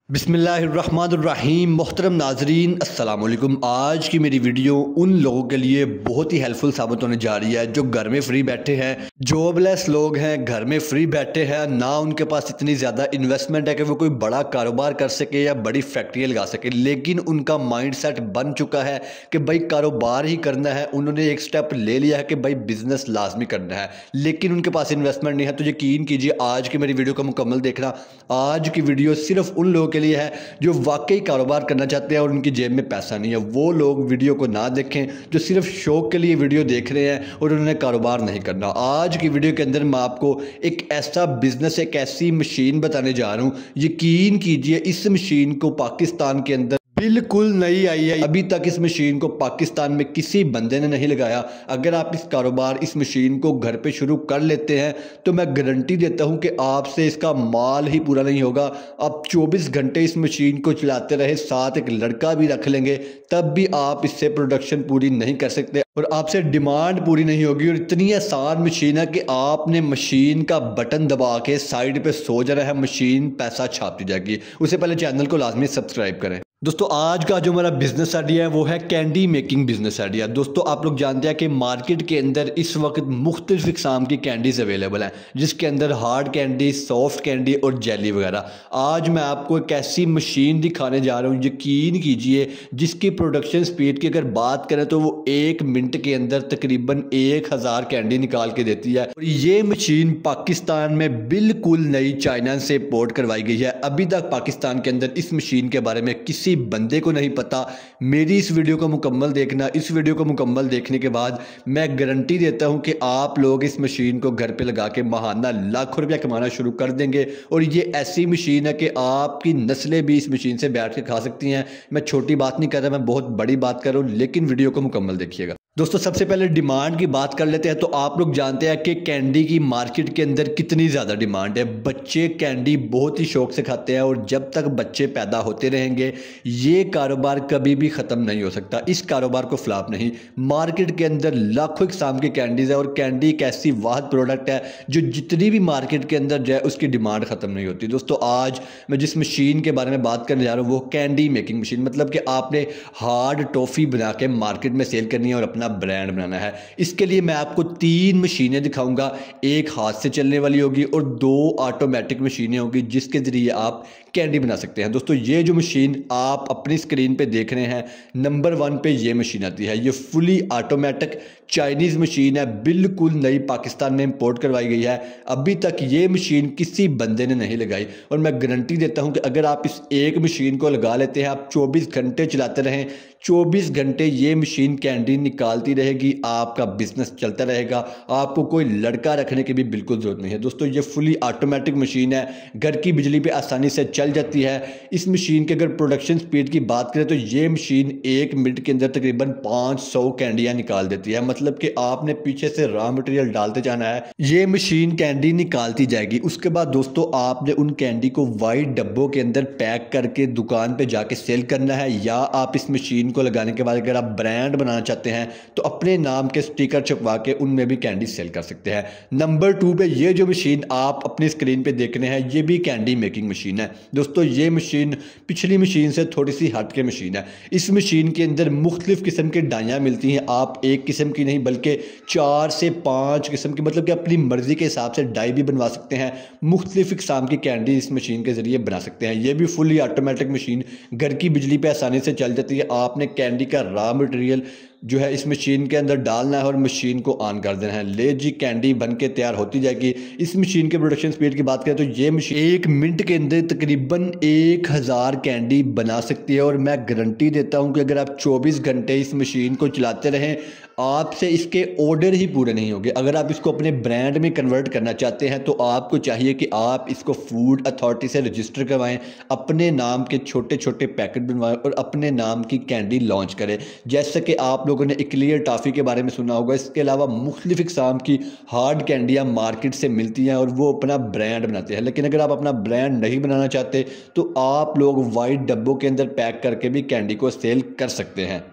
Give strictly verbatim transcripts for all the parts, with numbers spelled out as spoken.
बिस्मिल्लाहिर्रहमानिर्रहीम। मोहतरम नाजरीन अस्सलाम वालेकुम। आज की मेरी वीडियो उन लोगों के लिए बहुत ही हेल्पफुल साबित होने जा रही है जो घर में फ्री बैठे हैं, जॉबलेस लोग हैं, घर में फ्री बैठे हैं, ना उनके पास इतनी ज़्यादा इन्वेस्टमेंट है कि वो कोई बड़ा कारोबार कर सके या बड़ी फैक्ट्रियाँ लगा सके, लेकिन उनका माइंडसेट बन चुका है कि भाई कारोबार ही करना है। उन्होंने एक स्टेप ले लिया है कि भाई बिजनेस लाजमी करना है, लेकिन उनके पास इन्वेस्टमेंट नहीं है। तो यकीन कीजिए आज की मेरी वीडियो का मुकम्मल देखना। आज की वीडियो सिर्फ उन लोगों के लिए है जो वाकई कारोबार करना चाहते हैं और उनकी जेब में पैसा नहीं है। वो लोग वीडियो को ना देखें जो सिर्फ शौक के लिए वीडियो देख रहे हैं और उन्होंने कारोबार नहीं करना। आज की वीडियो के अंदर मैं आपको एक ऐसा बिजनेस, एक ऐसी मशीन बताने जा रहा हूं, यकीन कीजिए इस मशीन को पाकिस्तान के अंदर बिल्कुल नई आई है। अभी तक इस मशीन को पाकिस्तान में किसी बंदे ने नहीं लगाया। अगर आप इस कारोबार इस मशीन को घर पे शुरू कर लेते हैं तो मैं गारंटी देता हूं कि आपसे इसका माल ही पूरा नहीं होगा। आप चौबीस घंटे इस मशीन को चलाते रहे, साथ एक लड़का भी रख लेंगे, तब भी आप इससे प्रोडक्शन पूरी नहीं कर सकते और आपसे डिमांड पूरी नहीं होगी। और इतनी आसान मशीन है कि आपने मशीन का बटन दबा के साइड पे सो जाना है, मशीन पैसा छापती जाएगी। उससे पहले चैनल को लाजमी सब्सक्राइब करें। दोस्तों आज का जो हमारा बिजनेस आइडिया है वो है कैंडी मेकिंग बिजनेस आइडिया। दोस्तों आप लोग जानते हैं कि मार्केट के अंदर इस वक्त मुख्तलिफ इकसाम की कैंडीज अवेलेबल हैं, जिसके अंदर हार्ड कैंडी, सॉफ्ट कैंडी और जेली वगैरह। आज मैं आपको एक ऐसी मशीन दिखाने जा रहा हूँ, यकीन कीजिए जिसकी प्रोडक्शन स्पीड की अगर बात करें तो वो एक मिनट के अंदर तकरीबन एक हज़ार कैंडी निकाल के देती है। और ये मशीन पाकिस्तान में बिल्कुल नई चाइना से इम्पोर्ट करवाई गई है। अभी तक पाकिस्तान के अंदर इस मशीन के बारे में किसी बंदे को नहीं पता। मेरी इस वीडियो को मुकम्मल देखना। इस वीडियो को मुकम्मल देखने के बाद मैं गारंटी देता हूं कि आप लोग इस मशीन को घर पे लगा के महाना लाखों रुपया कमाना शुरू कर देंगे। और ये ऐसी मशीन है कि आपकी नस्लें भी इस मशीन से बैठ के खा सकती हैं। मैं छोटी बात नहीं कर रहा, मैं बहुत बड़ी बात कर रहा हूं, लेकिन वीडियो को मुकम्मल देखिएगा। दोस्तों सबसे पहले डिमांड की बात कर लेते हैं। तो आप लोग जानते हैं कि कैंडी की मार्केट के अंदर कितनी ज़्यादा डिमांड है। बच्चे कैंडी बहुत ही शौक से खाते हैं और जब तक बच्चे पैदा होते रहेंगे ये कारोबार कभी भी ख़त्म नहीं हो सकता। इस कारोबार को फ्लॉप नहीं। मार्केट के अंदर लाखों किस्म की कैंडीज़ है और कैंडी एक ऐसी वाहद प्रोडक्ट है जो जितनी भी मार्केट के अंदर जाए उसकी डिमांड ख़त्म नहीं होती। दोस्तों आज मैं जिस मशीन के बारे में बात करने जा रहा हूँ वो कैंडी मेकिंग मशीन, मतलब कि आपने हार्ड टॉफ़ी बना के मार्केट में सेल करनी है और अपना ब्रांड बनाना है। इसके लिए मैं आपको तीन मशीनें दिखाऊंगा। एक हाथ से चलने वाली होगी और दो ऑटोमेटिक मशीनें होगी जिसके जरिए आप कैंडी बना सकते हैं। दोस्तों ये जो मशीन आप अपनी स्क्रीन पे देख रहे हैं, नंबर वन पे ये मशीन आती है। ये फुली ऑटोमेटिक चाइनीज़ मशीन है, बिल्कुल नई पाकिस्तान में इंपोर्ट करवाई गई है। अभी तक ये मशीन किसी बंदे ने नहीं लगाई और मैं गारंटी देता हूं कि अगर आप इस एक मशीन को लगा लेते हैं, आप चौबीस घंटे चलाते रहें, चौबीस घंटे ये मशीन कैंडी निकालती रहेगी, आपका बिजनेस चलता रहेगा। आपको कोई लड़का रखने की भी बिल्कुल ज़रूरत नहीं है। दोस्तों ये फुली ऑटोमेटिक मशीन है, घर की बिजली पे आसानी से चल जाती है। इस मशीन के अगर प्रोडक्शन स्पीड की बात करें तो ये मशीन एक मिनट के अंदर तकरीबन पाँच सौ कैंडियाँ निकाल देती है। मतलब कि आपने पीछे से रॉ मटेरियल डालते जाना है, ये मशीन कैंडी निकालती जाएगी। उसके बाद दोस्तों आपने उन कैंडी को वाइट डब्बों के अंदर पैक करके दुकान पे जाके सेल करना है, या आप इस मशीन को लगाने के बाद अगर आप ब्रांड बनाना चाहते हैं तो अपने नाम के स्टिकर छपवा के उनमें भी कैंडी सेल कर सकते हैं। नंबर टू पे ये जो मशीन आप अपनी स्क्रीन पे देख रहे हैं ये भी कैंडी मेकिंग मशीन है। दोस्तों ये मशीन पिछली मशीन से थोड़ी सी हट के मशीन है। इस मशीन के अंदर मुख्तलिफ किस्म की डाइयाँ मिलती हैं। आप एक किस्म की नहीं बल्कि चार से पाँच किस्म की, मतलब कि अपनी मर्जी के हिसाब से डाई भी बनवा सकते हैं। मुख्तलिफ किस्म की कैंडी इस मशीन के जरिए बना सकते हैं। ये भी फुली ऑटोमेटिक मशीन घर की बिजली पे आसानी से चल जाती है। आपने कैंडी का रॉ मटेरियल जो है इस मशीन के अंदर डालना है और मशीन को ऑन कर देना है, ले जी कैंडी बन के तैयार होती जाएगी। इस मशीन के प्रोडक्शन स्पीड की बात करें तो ये मशीन एक मिनट के अंदर तकरीबन एक हज़ार कैंडी बना सकती है। और मैं गारंटी देता हूं कि अगर आप चौबीस घंटे इस मशीन को चलाते रहें आपसे इसके ऑर्डर ही पूरे नहीं होंगे। अगर आप इसको अपने ब्रांड में कन्वर्ट करना चाहते हैं तो आपको चाहिए कि आप इसको फूड अथॉरिटी से रजिस्टर करवाएं, अपने नाम के छोटे छोटे पैकेट बनवाएं और अपने नाम की कैंडी लॉन्च करें। जैसे कि आप लोगों ने इक्लियर टॉफ़ी के बारे में सुना होगा, इसके अलावा मुख्तलिफ इक़साम की हार्ड कैंडियाँ मार्केट से मिलती हैं और वो अपना ब्रांड बनाते हैं। लेकिन अगर आप अपना ब्रांड नहीं बनाना चाहते तो आप लोग वाइट डब्बों के अंदर पैक करके भी कैंडी को सेल कर सकते हैं।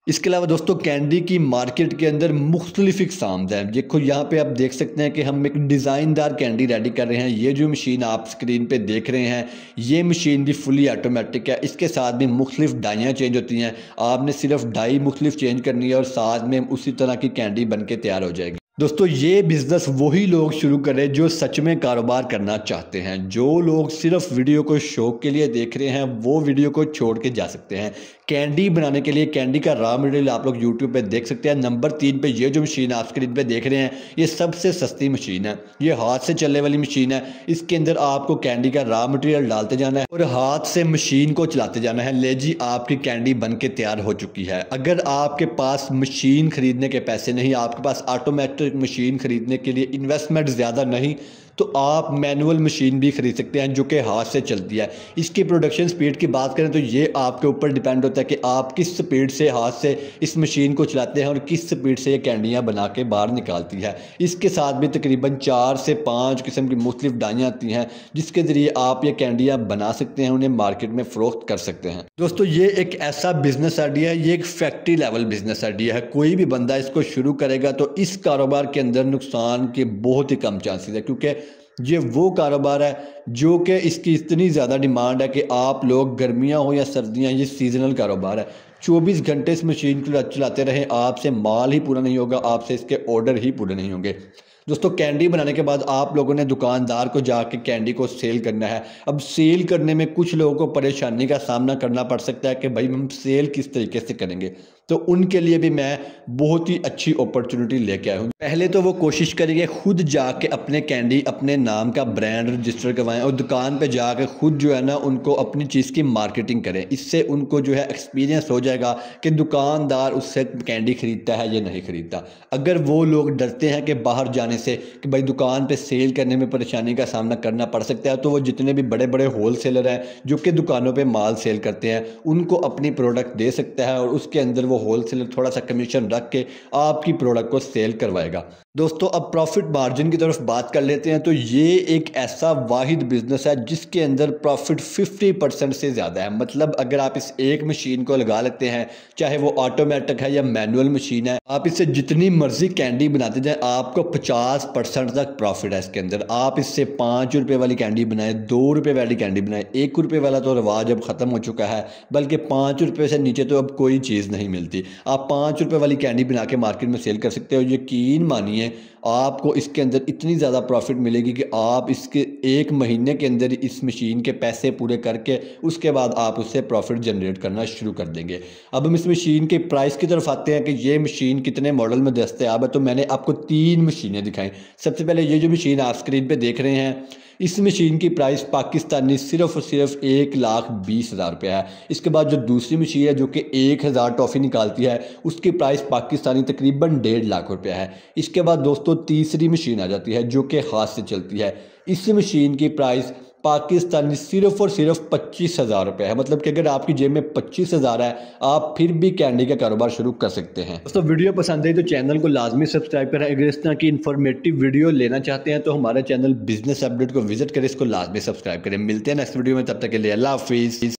इसके अलावा दोस्तों कैंडी की मार्केट के अंदर मुख्तलिफ इकसाम हैं। देखो यहाँ पे आप देख सकते हैं कि हम एक डिज़ाइनदार कैंडी रेडी कर रहे हैं। ये जो मशीन आप स्क्रीन पे देख रहे हैं ये मशीन भी फुली ऑटोमेटिक है। इसके साथ भी मुख्तलिफ डाइयाँ चेंज होती हैं, आपने सिर्फ डाई मुख्तलिफ चेंज करनी है और साथ में उसी तरह की कैंडी बन के तैयार हो जाएगी। दोस्तों ये बिज़नेस वही लोग शुरू करें जो सच में कारोबार करना चाहते हैं। जो लोग सिर्फ वीडियो को शौक के लिए देख रहे हैं वो वीडियो को छोड़ के जा सकते हैं। कैंडी बनाने के लिए कैंडी का रॉ मटेरियल आप लोग यूट्यूब पे देख सकते हैं। नंबर तीन पे ये जो मशीन आप स्क्रीन पे देख रहे हैं ये सबसे सस्ती मशीन है। ये हाथ से चलने वाली मशीन है। इसके अंदर आपको कैंडी का रॉ मटेरियल डालते जाना है और हाथ से मशीन को चलाते जाना है। ले जी आपकी कैंडी बन के तैयार हो चुकी है। अगर आपके पास मशीन खरीदने के पैसे नहीं, आपके पास ऑटोमेटिक मशीन खरीदने के लिए इन्वेस्टमेंट ज़्यादा नहीं, तो आप मैनुअल मशीन भी खरीद सकते हैं जो कि हाथ से चलती है। इसकी प्रोडक्शन स्पीड की बात करें तो ये आपके ऊपर डिपेंड होता है कि आप किस स्पीड से हाथ से इस मशीन को चलाते हैं और किस स्पीड से ये कैंडियाँ बना के बाहर निकालती है। इसके साथ भी तकरीबन चार से पाँच किस्म की मुख्तलिफ डाइयाँ आती हैं जिसके ज़रिए आप ये कैंडियाँ बना सकते हैं, उन्हें मार्केट में फ़रोख्त कर सकते हैं। दोस्तों ये एक ऐसा बिजनेस आइडिया है, ये एक फैक्ट्री लेवल बिजनेस आइडिया है। कोई भी बंदा इसको शुरू करेगा तो इस कारोबार के अंदर नुकसान के बहुत ही कम चांसेस है, क्योंकि ये वो कारोबार है जो कि इसकी इतनी ज़्यादा डिमांड है कि आप लोग गर्मियां हो या सर्दियां, ये सीजनल कारोबार है। चौबीस घंटे इस मशीन को चलाते रहें, आपसे माल ही पूरा नहीं होगा, आपसे इसके ऑर्डर ही पूरे नहीं होंगे। दोस्तों कैंडी बनाने के बाद आप लोगों ने दुकानदार को जाके कैंडी को सेल करना है। अब सेल करने में कुछ लोगों को परेशानी का सामना करना पड़ सकता है कि भाई हम सेल किस तरीके से करेंगे, तो उनके लिए भी मैं बहुत ही अच्छी अपॉर्चुनिटी लेके आया हूँ। पहले तो वो कोशिश करेंगे खुद जाके अपने कैंडी अपने नाम का ब्रांड रजिस्टर करवाएं और दुकान पे जाके खुद जो है ना उनको अपनी चीज़ की मार्केटिंग करें। इससे उनको जो है एक्सपीरियंस हो जाएगा कि दुकानदार उससे कैंडी खरीदता है या नहीं खरीदता। अगर वो लोग डरते हैं कि बाहर जाने से कि भाई दुकान पे सेल करने में परेशानी का सामना करना पड़ सकता है, तो वो जितने भी बड़े बड़े होल सेलर हैं जो कि दुकानों पे माल सेल करते हैं उनको अपनी प्रोडक्ट दे सकता है और उसके अंदर वो होल सेलर थोड़ा सा कमीशन रख के आपकी प्रोडक्ट को सेल करवाएगा। दोस्तों अब प्रॉफिट मार्जिन की तरफ बात कर लेते हैं। तो ये एक ऐसा वाहिद बिजनेस है जिसके अंदर प्रॉफिट पचास परसेंट से ज़्यादा है। मतलब अगर आप इस एक मशीन को लगा लेते हैं, चाहे वो ऑटोमेटिक है या मैनुअल मशीन है, आप इससे जितनी मर्जी कैंडी बनाते जाएं आपको पचास परसेंट तक प्रॉफिट है इसके अंदर। आप इससे पाँच रुपये वाली कैंडी बनाएं, दो रुपये वाली कैंडी बनाएं, एक रुपये वाला तो रिवाज अब ख़त्म हो चुका है, बल्कि पाँच रुपये से नीचे तो अब कोई चीज़ नहीं मिलती। आप पाँच रुपये वाली कैंडी बना के मार्केट में सेल कर सकते हो। यकीन मानिए आपको इसके अंदर इतनी ज़्यादा प्रॉफिट मिलेगी कि आप इसके एक महीने के अंदर इस मशीन के पैसे पूरे करके उसके बाद आप उससे प्रॉफिट जनरेट करना शुरू कर देंगे। अब हम इस मशीन के प्राइस की तरफ आते हैं कि ये मशीन कितने मॉडल में दस्तयाब है। तो मैंने आपको तीन मशीनें दिखाई। सबसे पहले ये जो मशीन आप स्क्रीन पे देख रहे हैं, इस मशीन की प्राइस पाकिस्तानी सिर्फ और सिर्फ एक लाख बीस हज़ार रुपये है। इसके बाद जो दूसरी मशीन है जो कि एक हज़ार टॉफ़ी निकालती है उसकी प्राइस पाकिस्तानी तकरीबन डेढ़ लाख रुपया है। इसके बाद दोस्तों तीसरी मशीन आ जाती है जो कि हाथ से चलती है। इस मशीन की प्राइस पाकिस्तानी सिर्फ और सिर्फ पच्चीस हज़ार रुपये है। मतलब कि अगर आपकी जेब में पच्चीस हज़ार है आप फिर भी कैंडी का कारोबार शुरू कर सकते हैं। दोस्तों वीडियो पसंद आई तो चैनल को लाजमी सब्सक्राइब करें। अगर इस तरह की इन्फॉर्मेटिव वीडियो लेना चाहते हैं तो हमारे चैनल बिजनेस अपडेट को विजिट करें, इसको लाजमी सब्सक्राइब करें। मिलते हैं नेक्स्ट वीडियो में, तब तक के लिए अल्लाह हाफिज़।